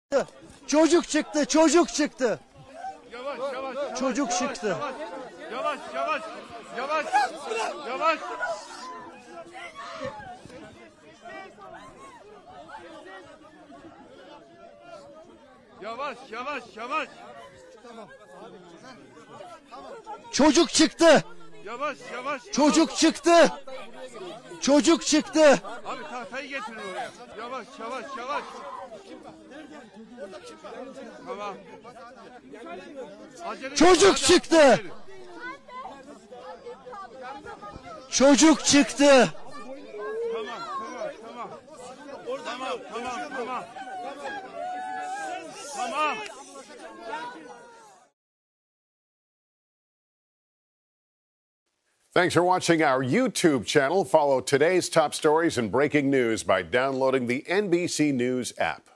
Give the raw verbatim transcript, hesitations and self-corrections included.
Çocuk çıktı, çocuk çıktı. Yavaş yavaş. yavaş Çocuk yavaş, çıktı. Yavaş yavaş. Yavaş. Yavaş. Yavaş. Yavaş yavaş yavaş. Çocuk çıktı. Yavaş yavaş. Çocuk çıktı. Çocuk çıktı. Abi tahtayı getirin oraya. Yavaş yavaş yavaş. Tamam. Acele Çocuk edin, çıktı. acele edin. Çocuk çıktı. Tamam tamam tamam. Tamam tamam tamam. Tamam. Thanks for watching our YouTube channel. Follow today's top stories and breaking news by downloading the N B C News app.